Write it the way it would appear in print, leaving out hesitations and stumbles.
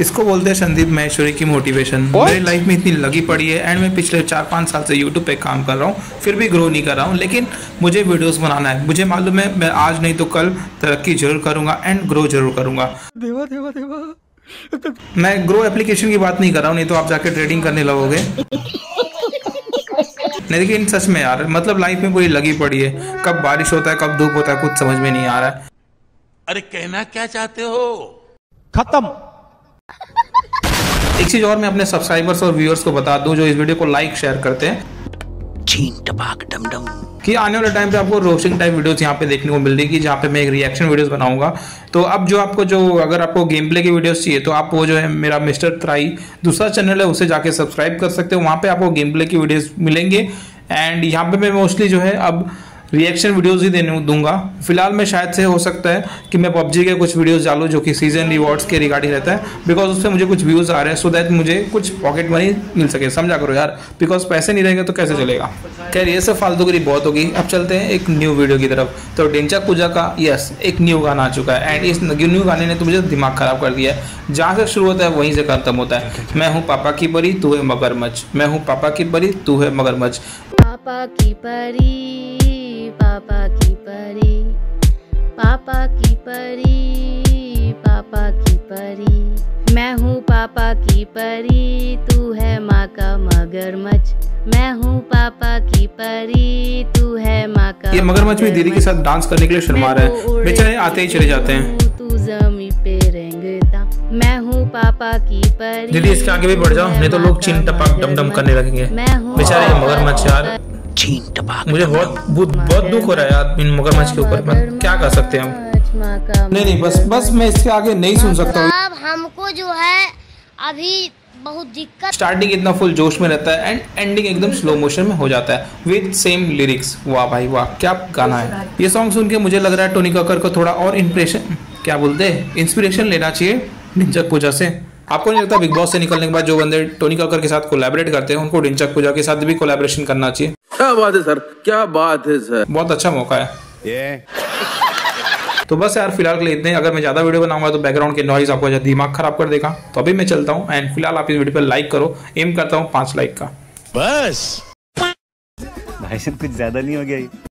इसको बोलते हैं संदीप माहेश्वरी की मोटिवेशन। मेरी लाइफ में इतनी लगी पड़ी है एंड मैं पिछले 4-5 साल से यूट्यूब पे काम कर रहा हूँ, फिर भी ग्रो नहीं कर रहा हूँ, लेकिन मुझे वीडियोस बनाना है। मुझे मालूम है मैं आज नहीं तो कल तरक्की जरूर करूँगा एंड ग्रो जरूर करूँगा। देवा देवा देवा। मैं ग्रो एप्लीकेशन की बात नहीं कर रहा हूँ, नहीं तो आप जाके ट्रेडिंग करने लगोगे। नहीं लेकिन सच में यार, मतलब लाइफ में पूरी लगी पड़ी है। कब बारिश होता है कब धूप होता है कुछ समझ में नहीं आ रहा है। अरे कहना क्या चाहते हो? खत्म। एक चीज और मैं अपने सब्सक्राइबर्स और व्यूअर्स को बता दूं जो इस वीडियो को लाइक शेयर करते हैं, छीन टपाक डम डम, कि आने वाले टाइम पे आपको रोस्टिंग टाइप वीडियोस यहाँ पे देखने को मिल रही है, जहाँ पे मैं एक रिएक्शन वीडियोस बनाऊंगा। तो अब जो अगर आपको गेम प्ले की वीडियोस चाहिए तो आप वो जो है मेरा मिस्टर त्राई दूसरा चैनल है उसे जाके सब्सक्राइब कर सकते हो। वहाँ पे आपको गेम प्ले की वीडियोस मिलेंगे एंड यहाँ पे मैं मोस्टली जो है अब रिएक्शन वीडियोस ही देने दूंगा। फिलहाल मैं शायद से हो सकता है कि मैं पबजी के कुछ वीडियोस डालूं जो कि सीजन रिवॉर्ड्स के रिगार्डिंग रहता है, बिकॉज उससे मुझे कुछ व्यूज आ रहे हैं, सो दैट मुझे कुछ पॉकेट मनी मिल सके। समझा करो यार, बिकॉज पैसे नहीं रहेंगे तो कैसे चलेगा। खैर ये सब फालतूगिरी बहुत होगी, अब चलते हैं एक न्यू वीडियो की तरफ। तो डेंचक पूजा का एक न्यू गाना आ चुका है एंड इस न्यू गाने ने तो मुझे दिमाग खराब कर दिया है। जहाँ से शुरू होता है वहीं से खत्म होता है। मैं हूँ पापा की परी तू है मगरमच्छ, मैं हूँ पापा की परी तू है मगरमच्छ। पापा की परी, पापा की परी, पापा की परी, पापा की परी। मैं हूँ पापा की परी तू है माँ का मगरमच्छ, मैं हूँ पापा की परी तू है माँ का। ये मगरमच्छ भी दीदी के साथ डांस करने के लिए शर्मा रहा है, बेचारे आते ही चले जाते हैं। तू जमी पे रेंगता, मैं हूँ पापा की परी। दीदी इसके आगे भी बढ़ जाओ नहीं तो लोग चिन टपाक डम डम करने लगेंगे। बेचारे ये मगरमच्छ यार, छीन टपाक। मुझे बहुत दुख हो रहा है यार इन मगरमच्छ के ऊपर। क्या कर सकते हैं हम? नहीं बस मैं इसके आगे नहीं सुन सकता हूँ। अब हमको जो है अभी बहुत दिक्कत। स्टार्टिंग इतना फुल जोश में रहता है एंड एंडिंग एकदम स्लो मोशन में हो जाता है विद सेम लिरिक्स। वाह भाई वाह, क्या गाना है। ये सॉन्ग सुन के मुझे लग रहा है टोनी कक्कर को थोड़ा और इंस्पिरेशन लेना चाहिए डेंचक पूजा से। आपको नहीं लगता बिग बॉस से निकलने के बाद जो बंदे टोनी कक्कर के साथ कोलैबोरेट करते हैं उनको डेंचक पूजा के साथ भी कोलैबोरेशन करना चाहिए। क्या बात है सर, क्या बात है सर, बहुत अच्छा मौका है। तो बस यार फिलहाल के लिए इतने। अगर मैं ज्यादा वीडियो बनाऊंगा तो बैकग्राउंड के नॉइज आपको दिमाग खराब कर देगा, तो अभी मैं चलता हूँ एंड फिलहाल आप इस वीडियो पे लाइक करो। एम करता हूँ 5 लाइक का। बस भाई साहब कुछ ज्यादा नहीं हो गया?